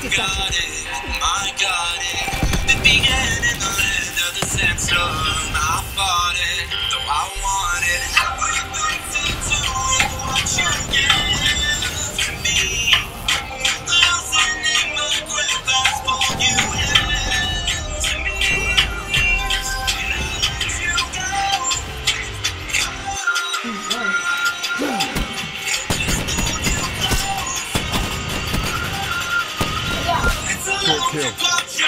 got it, I got it. It began in the land of the sandstorm. I fought it, though I wanted it. How are you going to do what you give to me? Losing in my grip, that's all you have to me. Let you Short kill.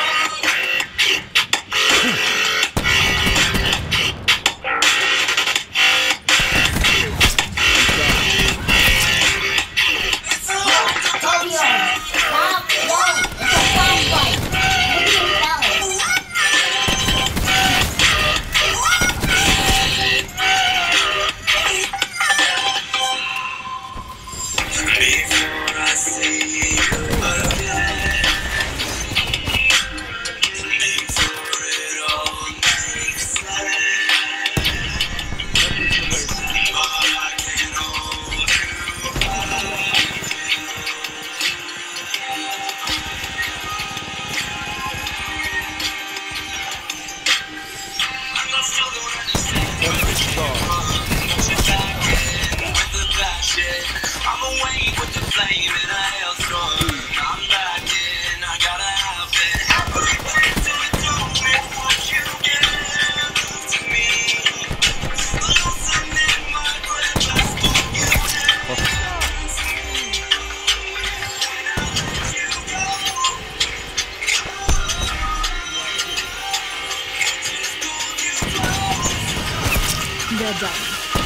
I'm away with the flame in a hailstorm. I'm back in, I gotta have it. How are you going to do what you give to me? Losing in my grip, that's all you have to me. Now let you go. Just hold you close. They're done.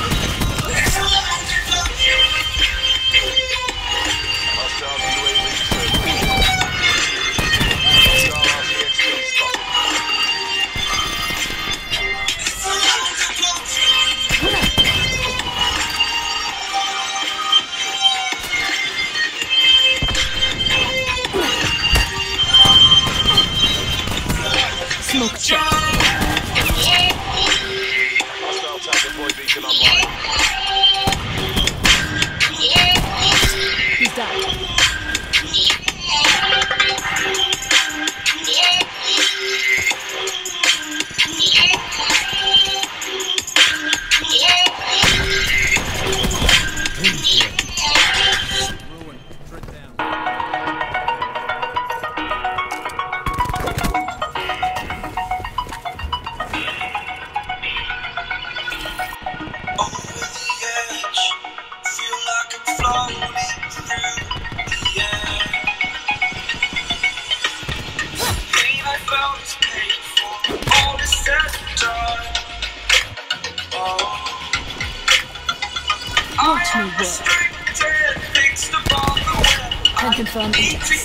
Smoke check. Hostile target boy beacon online. He's down. Watch me work. Can confirm index.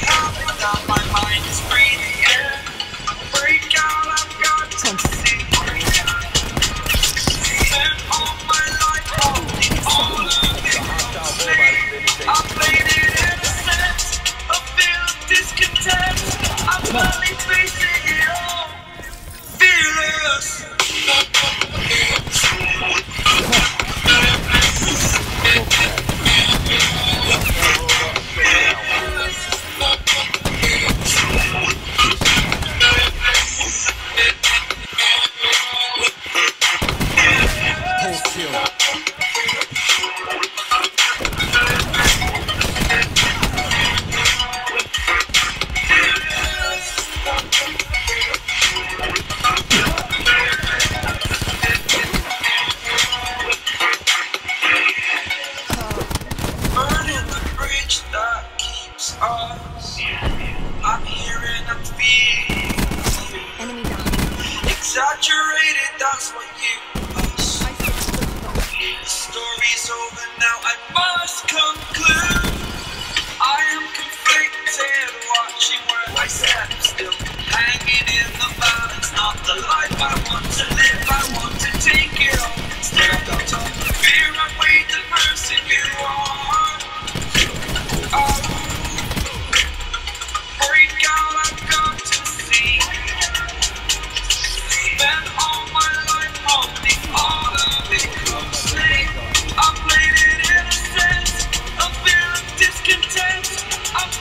I'm hearing and feeling. Enemy down. Exaggerated, that's what you must. The story's over now, I must conclude. I am conflicted, watching where I step still. Hanging in the balance, not the life I want to live. I want to take it all instead of talk. Fear I weighed the person you are. Oh. Spend all my life holding all of it closely. I played it innocent, a feel of discontent. I'm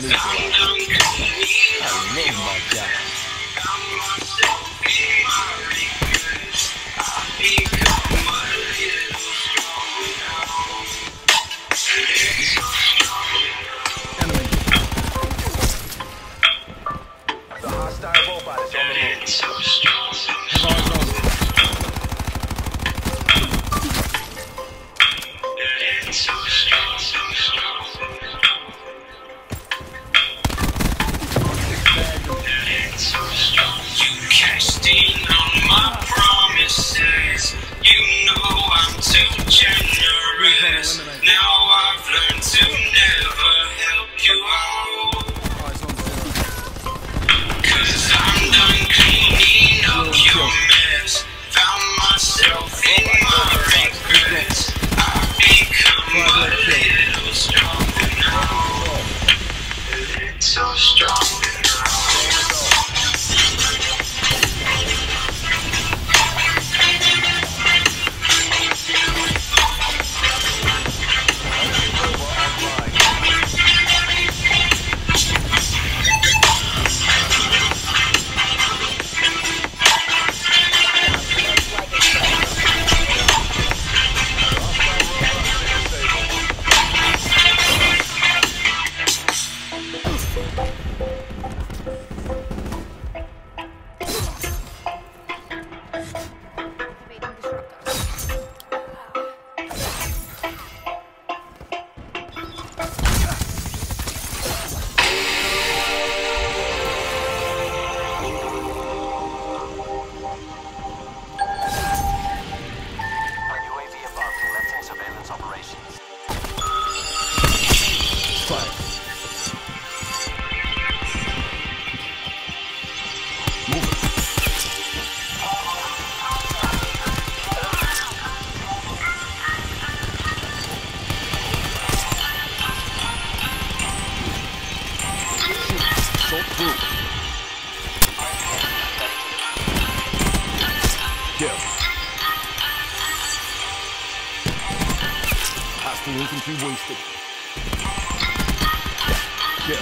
Infantry wasted. Kill.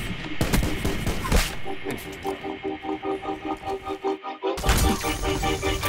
The guard.